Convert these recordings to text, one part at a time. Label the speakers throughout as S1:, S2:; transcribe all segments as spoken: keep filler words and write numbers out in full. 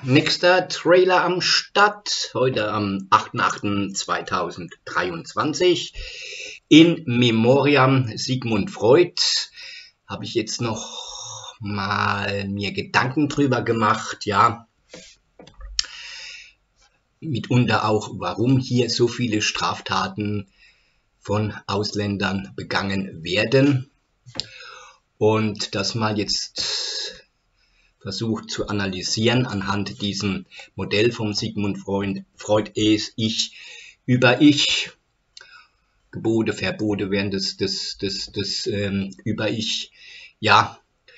S1: nächster Trailer am Start, heute am achter achter zweitausenddreiundzwanzig. In Memoriam Sigmund Freud habe ich jetzt noch mal mir Gedanken drüber gemacht, ja, mitunter auch, warum hier so viele Straftaten von Ausländern begangen werden, und das mal jetzt versucht zu analysieren anhand diesem Modell vom Sigmund Freud. Freud ist Ich über Ich, Gebote, Verbote während des, des, des, des ähm, über Ich, ja,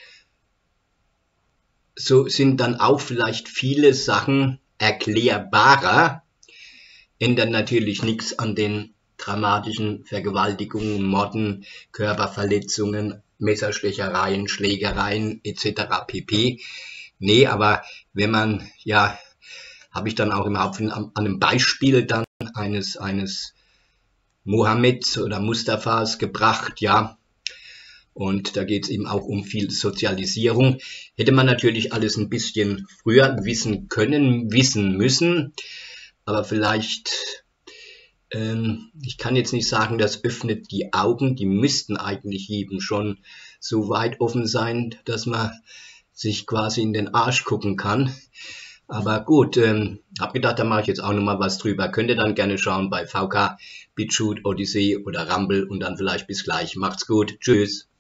S1: so sind dann auch vielleicht viele Sachen erklärbarer, ändert natürlich nichts an den dramatischen Vergewaltigungen, Morden, Körperverletzungen, Messerstechereien, Schlägereien et cetera pp. Nee, aber wenn man, ja, habe ich dann auch im Hauptfilm an einem Beispiel dann eines, eines Mohammeds oder Mustafas gebracht, ja, und da geht es eben auch um viel Sozialisierung. Hätte man natürlich alles ein bisschen früher wissen können, wissen müssen, aber vielleicht, ähm, ich kann jetzt nicht sagen, das öffnet die Augen, die müssten eigentlich jedem schon so weit offen sein, dass man sich quasi in den Arsch gucken kann. Aber gut, ähm, habe gedacht, da mache ich jetzt auch nochmal was drüber. Könnt ihr dann gerne schauen bei V K, BitChute, Odyssey oder Rumble, und dann vielleicht bis gleich. Macht's gut, tschüss.